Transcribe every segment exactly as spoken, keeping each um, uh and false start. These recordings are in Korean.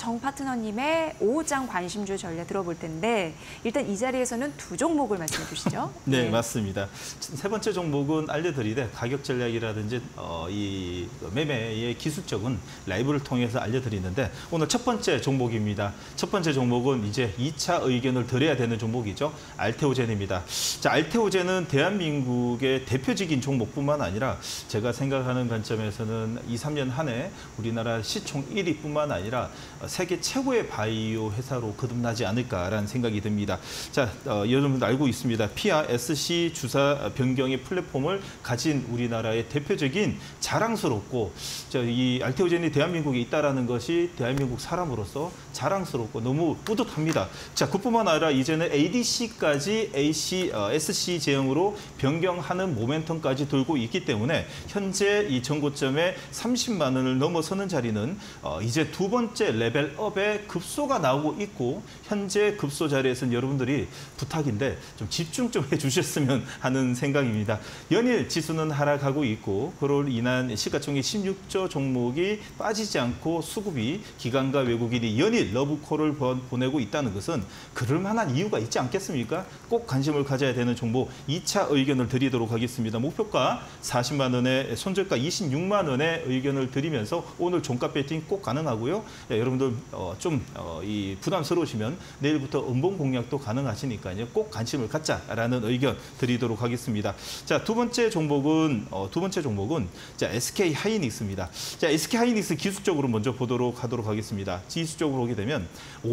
정 파트너님의 오후장 관심주 전략 들어볼 텐데 일단 이 자리에서는 두 종목을 말씀해 주시죠. 네, 네, 맞습니다. 세 번째 종목은 알려드리되 가격 전략이라든지 어, 이 매매의 기술적인 라이브를 통해서 알려드리는데 오늘 첫 번째 종목입니다. 첫 번째 종목은 이제 이 차 의견을 드려야 되는 종목이죠. 알테오젠입니다. 자, 알테오젠은 대한민국의 대표적인 종목뿐만 아니라 제가 생각하는 관점에서는 이, 삼 년 한 해 우리나라 시총 일 위뿐만 아니라 세계 최고의 바이오 회사로 거듭나지 않을까라는 생각이 듭니다. 자, 어, 여러분들 알고 있습니다. 피아 에스씨 주사 변경의 플랫폼을 가진 우리나라의 대표적인 자랑스럽고 저, 이 알테오젠이 대한민국에 있다라는 것이 대한민국 사람으로서 자랑스럽고 너무 뿌듯합니다. 자, 그뿐만 아니라 이제는 에이디씨까지 에이씨, 어, 에스씨 제형으로 변경하는 모멘텀까지 돌고 있기 때문에 현재 이 전고점에 삼십만 원을 넘어서는 자리는 어, 이제 두 번째 레벨업의 급소가 나오고 있고 현재 급소 자리에서는 여러분들이 부탁인데 좀 집중 좀 해주셨으면 하는 생각입니다. 연일 지수는 하락하고 있고 그로 인한 시가총액 십육조 종목이 빠지지 않고 수급이 기관과 외국인이 연일 러브콜을 보내고 있다는 것은 그럴 만한 이유가 있지 않겠습니까? 꼭 관심을 가져야 되는 종목 이 차 의견을 드리도록 하겠습니다. 목표가 사십만 원에 손절가 이십육만 원의 의견을 드리면서 오늘 종가 배팅 꼭 가능하고요. 네, 여러분들 어, 좀 어, 이 부담스러우시면 내일부터 음봉 공략도 가능하시니까요. 꼭 관심을 갖자라는 의견 드리도록 하겠습니다. 자, 두 번째 종목은 어, 두 번째 종목은 자, 에스케이 하이닉스입니다. 자, 에스케이 하이닉스 기술적으로 먼저 보도록 하도록 하겠습니다. 지수적으로 보게 되면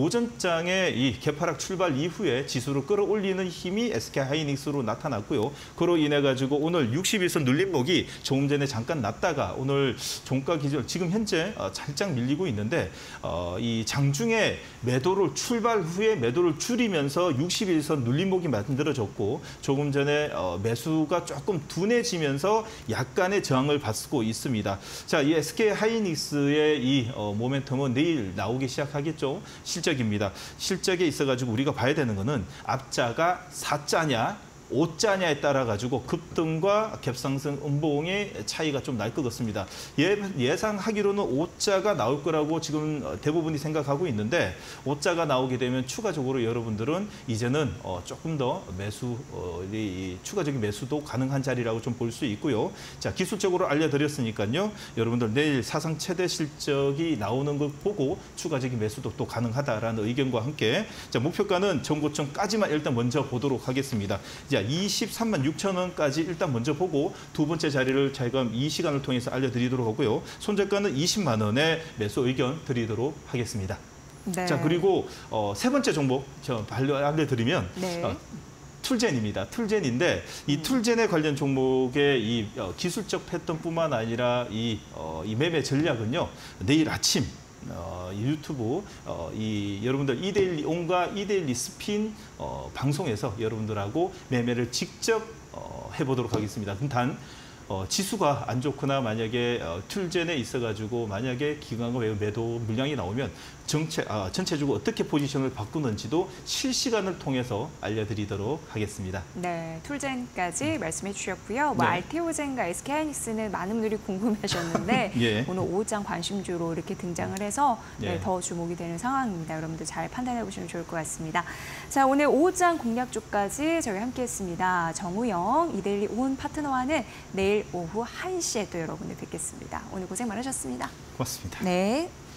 오전장에 이 개파락 출발 이후에 지수를 끌어올리는 힘이 에스케이 하이닉스로 나타났고요. 그로 인해 가지고 오늘 육십일 선 눌림목이 조금 전에 잠깐 났다가 오늘 종가 기준 지금 현재 어, 살짝 밀리고 있는데 어, 이 장중에 매도를 출발 후에 매도를 줄이면서 육십일 선 눌림목이 만들어졌고 조금 전에 어, 매수가 조금 둔해지면서 약간의 저항을 받고 있습니다. 자, 이 에스케이 하이닉스의 이 어, 모멘텀은 내일 나오기 시작하겠죠. 실적입니다. 실적에 있어가지고 우리가 봐야 되는 거는 앞자가 사자냐 오자냐에 따라 가지고 급등과 갭상승 음봉의 차이가 좀 날 것 같습니다. 예, 예상하기로는 오자가 나올 거라고 지금 대부분이 생각하고 있는데 오자가 나오게 되면 추가적으로 여러분들은 이제는 어, 조금 더 매수, 어, 이, 추가적인 매수도 가능한 자리라고 좀 볼 수 있고요. 자, 기술적으로 알려드렸으니까요. 여러분들 내일 사상 최대 실적이 나오는 걸 보고 추가적인 매수도 또 가능하다라는 의견과 함께 자, 목표가는 전고점까지만 일단 먼저 보도록 하겠습니다. 자, 이십삼만 육천 원까지 일단 먼저 보고 두 번째 자리를 지금 이 시간을 통해서 알려드리도록 하고요. 손절가는 이십만 원에 매수 의견 드리도록 하겠습니다. 네. 자, 그리고 어, 세 번째 종목 저 알려드리면 네. 어, 툴젠입니다. 툴젠인데 이 툴젠에 관련 종목의 이 어, 기술적 패턴뿐만 아니라 이, 어, 이 매매 전략은요. 내일 아침 어, 유튜브 어, 이 여러분들 이데일리 온과 이데일리 스핀 어, 방송에서 여러분들하고 매매를 직접 어, 해보도록 하겠습니다. 단 어, 지수가 안 좋거나 만약에 어, 툴젠에 있어가지고 만약에 기관과 매도 물량이 나오면 정체, 아, 전체적으로 어떻게 포지션을 바꾸는지도 실시간을 통해서 알려드리도록 하겠습니다. 네, 툴젠까지 말씀해 주셨고요. 뭐 네. 알테오젠과 에스케이 하이닉스는 많은 분들이 궁금하셨는데 예. 오늘 오후장 관심주로 이렇게 등장을 해서 네, 예. 더 주목이 되는 상황입니다. 여러분들 잘 판단해 보시면 좋을 것 같습니다. 자, 오늘 오후장 공략주까지 저희 함께했습니다. 정우영, 이데일리 온 파트너와는 내일 오후 한 시에 또 여러분들 뵙겠습니다. 오늘 고생 많으셨습니다. 고맙습니다. 네.